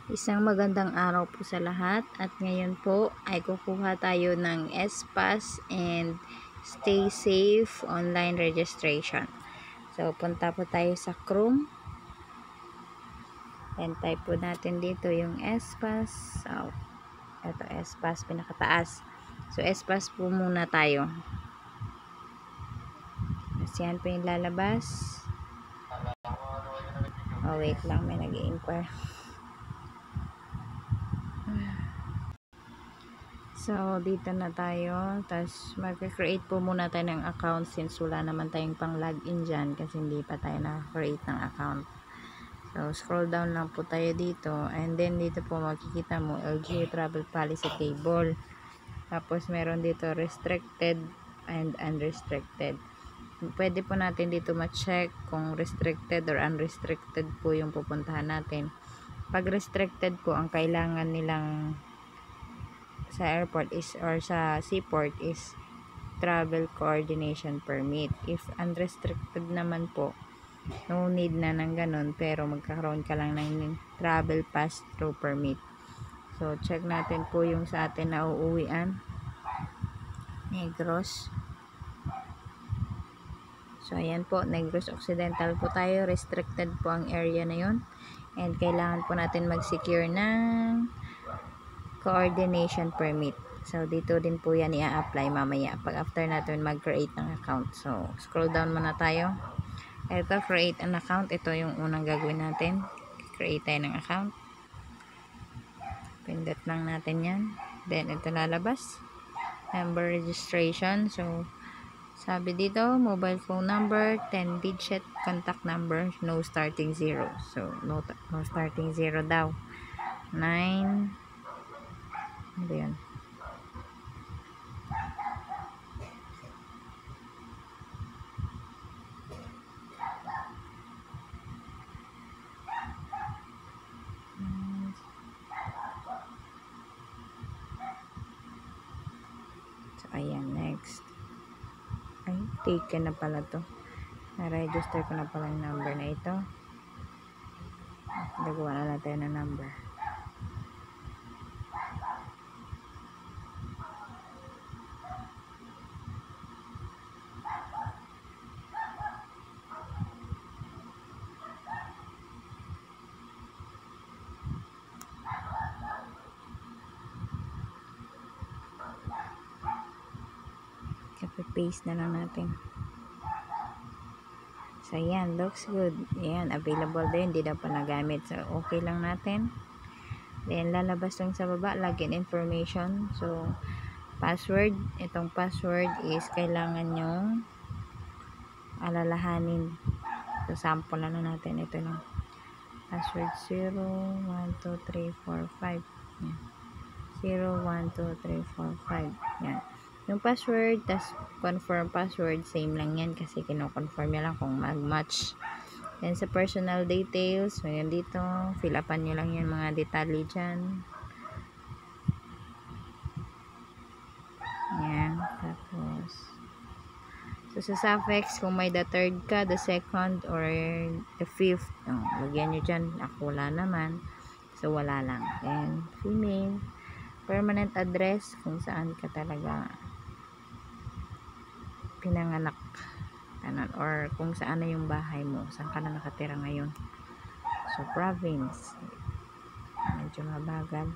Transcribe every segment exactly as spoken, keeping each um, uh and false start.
Isang magandang araw po sa lahat at ngayon po ay kukuha tayo ng S PAS and Stay Safe online registration. So punta po tayo sa Chrome and type po natin dito yung S PAS. So ito S PAS pinakataas. So S PAS po muna tayo. Kasi yan po yung lalabas. Oh wait lang, may nag-i-inquire. So, dito na tayo. Tapos, mag-create po muna tayo ng account since wala naman tayong pang login dyan kasi hindi pa tayo na-create ng account. So, scroll down lang po tayo dito. And then, dito po makikita mo L G U Travel Policy Table. Tapos, meron dito restricted and unrestricted. Pwede po natin dito ma-check kung restricted or unrestricted po yung pupuntahan natin. Pag restricted po, ang kailangan nilang sa airport is or sa seaport is travel coordination permit. If unrestricted naman po, no need na ng ganun, pero magkakaroon ka lang ng travel pass through permit. So check natin po yung sa atin na uuwian, Negros. So ayan po, Negros Occidental po tayo, restricted po ang area na yun, and kailangan po natin mag-secure ng coordination permit. So, dito din po yan i-apply mamaya pag after natin mag-create ng account. So, scroll down muna tayo. Ito, create an account. Ito yung unang gagawin natin. Create tayo ng account. Pindot lang natin yan. Then, ito lalabas. Member registration. So, sabi dito, mobile phone number, ten digit contact number, no starting zero. So, no, no starting zero daw. nine ano yan? So, ayan, next. Ay, taken na pala to. Na-register ko na pala yung number na ito. Nagawa na natin na number. Copy-paste na lang natin. So, ayan. Looks good. Ayan. Available din. Hindi daw pa nagamit. So, okay lang natin. Then, lalabas lang sa baba. Login information. So, password. Itong password is kailangan nyo alalahanin. So, sample na lang natin. Ito lang. Password zero, one, two, three, four, five. Ayan. zero, one, two, three, four, five. Yan. Yung password, tas confirm password, same lang yan kasi kino-confirm nyo lang kung mag-match. Then sa personal details, ngayon dito, fill upan nyo lang yung mga detalye dyan. Yan. Tapos, so sa suffix, kung may the third ka, the second, or the fifth, oh, lagyan nyo dyan. Ako wala naman. So, wala lang. And female, permanent address, kung saan ka talaga pinanganak, ano, or kung saan na yung bahay mo, saan ka na nakatira ngayon. So, province, medyo mabagal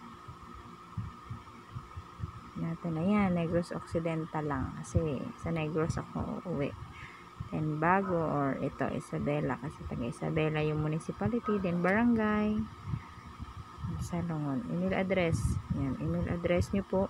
natin. Ayan, Negros Occidental lang kasi sa Negros ako uwi. Then Bago, or ito Isabela kasi taga Isabela yung municipality. Then barangay Salongon. Email address, yan, email address nyo po.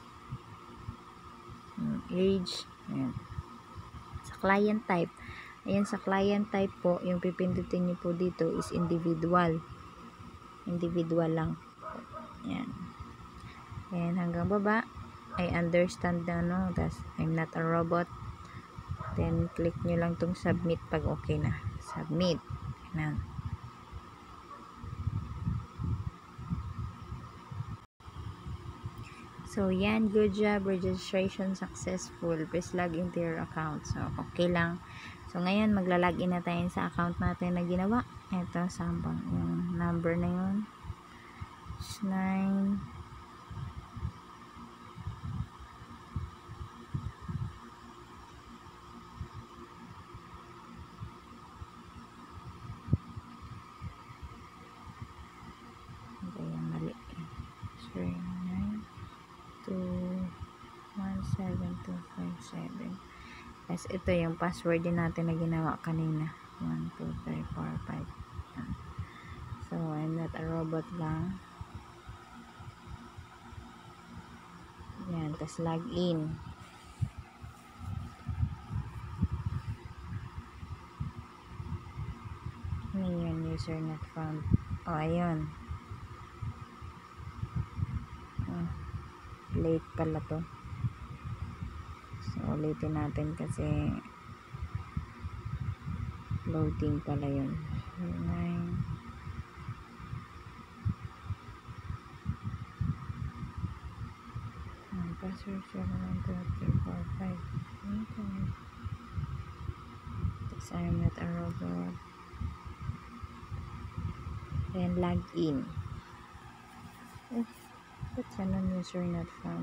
Age, ayan. Sa client type, ayan, sa client type po, yung pipindutin nyo po dito is individual. Individual lang. Ayan. Ayan, hanggang baba, I understand na, no? Tas, I'm not a robot. Then, click nyo lang tong submit pag okay na. Submit. Ayan. So, yan. Good job. Registration successful. Please log into your account. So, okay lang. So, ngayon, magla-login na tayo sa account natin na ginawa. Ito, sambang yung number na yun. It's nine. Ito yung mali. Sorry, nine, two, one, seven, two, five, seven. Yes, ito yung password din natin na ginawa kanina. one, two, three, four, five. So, I'm not a robot lang. Yan, tapos log in. Ngayon, user not found. O, oh, ayun. Oh, late pala to. So, ulitin natin kasi loading pala yun. nine. Password seven one two three four five. Okay. Tapos I'm not a robot. Then log in. Oh, that's a non-user not found.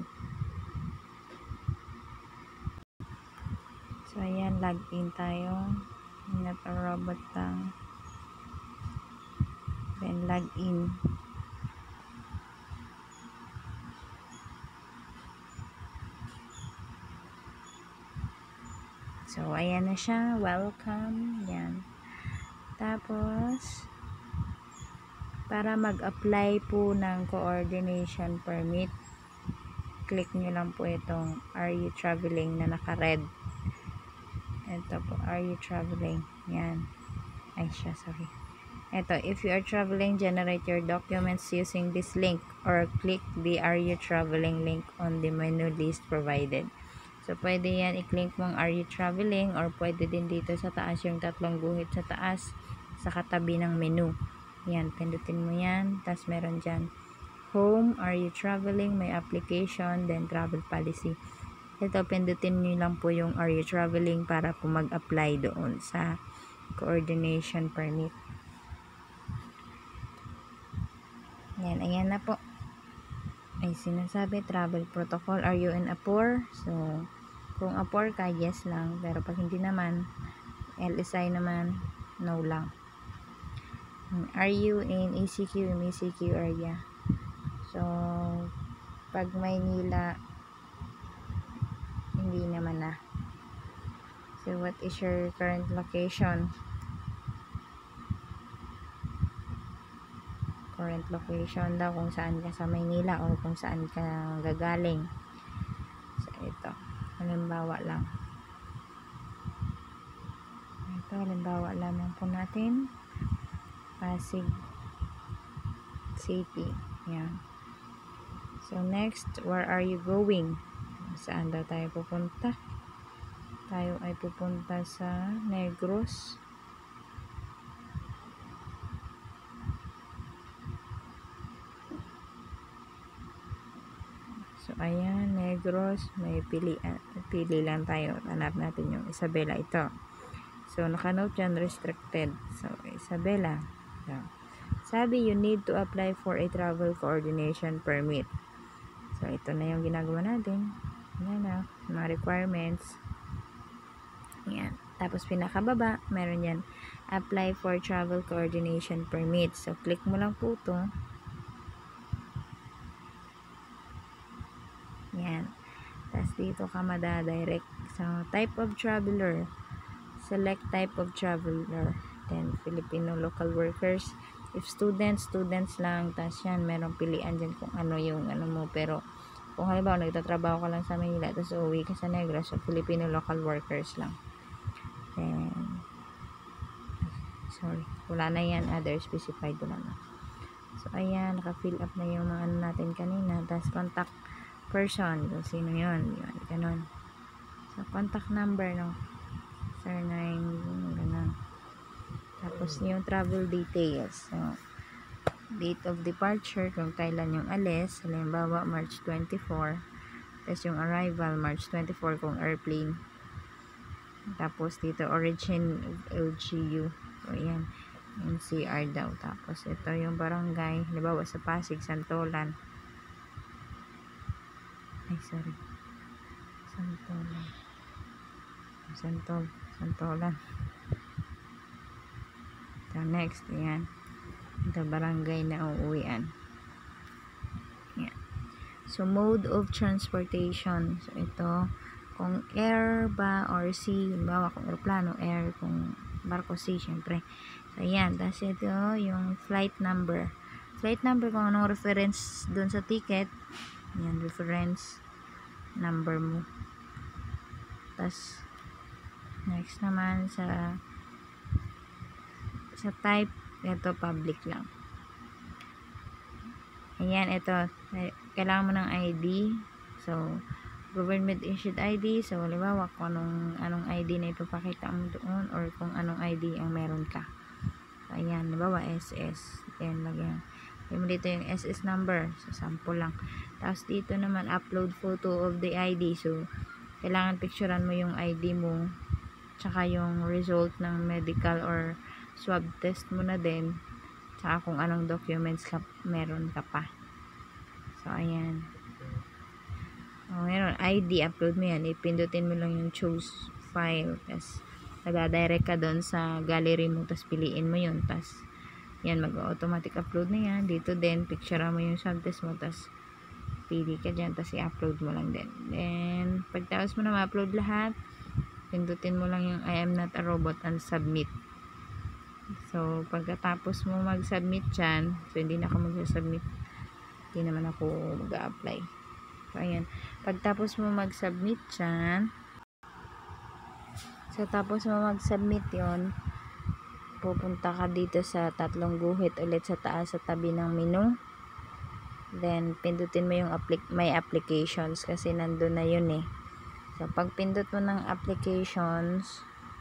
So ayan, log in tayo. I'm not a robot lang. Then log in. So ayan na siya. Welcome. Yan. Tapos para mag-apply po ng coordination permit, click nyo lang po itong are you traveling na naka-red. Ito po, are you traveling? Yan. Ay siya, sorry. Ito, if you are traveling, generate your documents using this link or click the are you traveling link on the menu list provided. So, pwede yan, i-click mong are you traveling or pwede din dito sa taas yung tatlong guhit sa taas sa katabi ng menu. Yan, pindutin mo yan. Tapos meron dyan home, are you traveling, may application, then travel policy. Ito, pindutin nyo lang po yung are you traveling para po mag-apply doon sa coordination permit. Yan, ayan na po. Ay sinasabi, travel protocol, are you in A P O R? So, kung A P O R ka, yes lang. Pero pag hindi naman, L S I naman, no lang. Are you in E C Q, M E C Q area? So, pag Maynila, hindi naman na. So, what is your current location? Current location daw kung saan ka sa Maynila o kung saan ka gagaling. So, ito. Halimbawa lang. Ito, halimbawa lamang po natin. Pasig City. Yan. So, next, where are you going? Saan daw tayo pupunta? Tayo ay pupunta sa Negros. So, ayan, Negros. May pili, uh, pili lang tayo. Hanap natin yung Isabela ito. So, nakanote dyan, restricted. So, Isabela. So, sabi, you need to apply for a travel coordination permit. So, ito na yung ginagawa natin. Yan na, mga requirements. Yan. Tapos, pinakababa, meron yan, apply for travel coordination permit. So, click mo lang po ito. Yan. Tapos dito ka madadirect sa type of traveler. Select type of traveler. Then, Filipino local workers. If students, students lang. Tapos yan, merong pilian dyan kung ano yung ano mo. Pero, kung halimbawa, nagtatrabaho ka lang sa Manila, tapos uwi ka sa Negros, so Filipino local workers lang. Then, sorry, wala na yan. Other specified, wala na. So, ayan, naka-fill up na yung mga ano natin kanina. Tapos, contact person, kung sino yun, yun, ganun. So, contact number ng surname, ganun. Tapos, yung travel details. So, date of departure, kung kailan yung alis, halimbawa, March twenty-four. Tapos, yung arrival, March twenty-four, kung airplane. Tapos, dito, origin of L G U. So, ayan. Yung C R daw. Tapos ito yung barangay. Halimbawa sa Pasig, Santolan. Ay, sorry. Santolan. Santol. Santolan. Ito next. Ayan. Ito barangay na uuwian. Ayan. So, mode of transportation. So, ito. Kung air ba or sea. Halimbawa kung aeroplano, air. Kung barko, sea, syempre. So, ayan. Tapos ito yung flight number. Flight number kung anong reference dun sa ticket. Ayan, reference number mo. Tapos, next naman sa sa type, ito public lang. Ayan, ito. Kailangan mo ng I D. So, government issued I D. So, halimbawa kung anong, anong I D na ipapakita mo doon or kung anong I D ang meron ka. So, ayan, halimbawa S S. Ayan, lagyan. Ayan mo dito yung S S number. So, sample lang. Tapos, dito naman, upload photo of the I D. So, kailangan picturean mo yung I D mo. Tsaka yung result ng medical or swab test mo na din. Tsaka kung anong documents ka, meron ka pa. So, ayan. O, meron. I D, upload mo yan. Ipindutin mo lang yung choose file. Tapos, nag-direct ka doon sa gallery mo. Tapos, piliin mo yun. Tapos, yan, mag-automatic upload na yan. Dito din, picture mo yung swab test mo. Tapos, pili ka dyan. Tapos, i-upload mo lang din. Then, pagtapos mo na ma-upload lahat, pindutin mo lang yung I am not a robot and submit. So, pagkatapos mo mag-submit dyan, so, hindi na ako mag-submit. Hindi naman ako mag-apply. So, ayan. Pagtapos mo mag-submit dyan, so, tapos mo mag-submit yon, pupunta ka dito sa tatlong guhit ulit sa taas sa tabi ng menu. Then, pindutin mo yung applic- may applications kasi nandun na yun eh. So, pag pindot mo ng applications,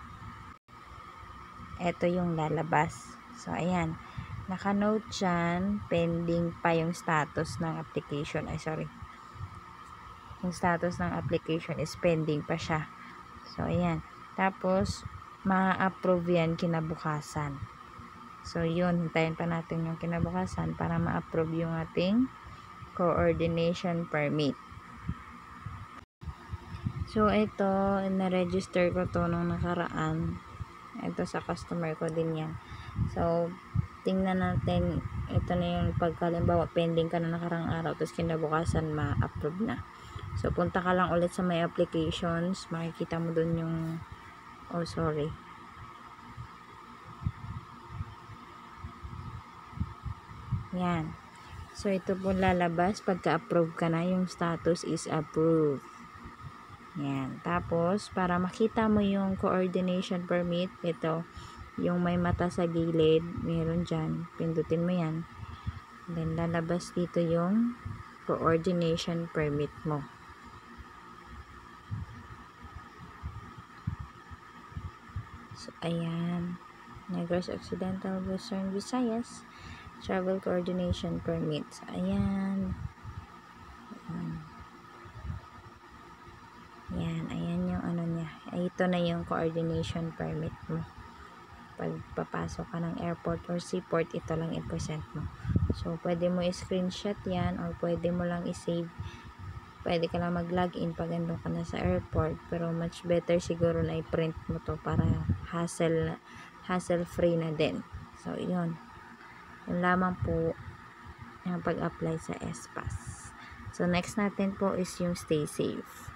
eto yung lalabas. So, ayan. Naka-note dyan, pending pa yung status ng application. Ay, sorry. Yung status ng application is pending pa siya. So, ayan. Tapos, ma-approve yan kinabukasan. So, yun. Hintayin pa natin yung kinabukasan para ma-approve yung ating coordination permit. So, ito, na-register ko to nung nakaraan. Ito sa customer ko din yan. So, tingnan natin, ito na yung pagkalimbawa, pending ka na nakarang araw, tapos kinabukasan ma-approve na. So, punta ka lang ulit sa my applications, makikita mo dun yung, oh sorry. Yan. So, ito po lalabas, pagka-approve ka na, yung status is approved. Yan. Tapos, para makita mo yung coordination permit, ito, yung may mata sa gilid, meron dyan, pindutin mo yan. Then, lalabas dito yung coordination permit mo. So, ayan. Negros Occidental Western Visayas Travel Coordination Permit. So, ayan. Ayan. Yan, ayan yung ano niya. Ito na yung coordination permit mo. Pag papasok ka ng airport or seaport, ito lang i-present mo. So, pwede mo i-screenshot yan or pwede mo lang i-save. Pwede ka lang mag-login pag andun ka na sa airport. Pero much better siguro na i-print mo to para hassle, hassle-free na din. So, yun. Yun lamang po yung pag-apply sa S P A S. So, next natin po is yung stay safe.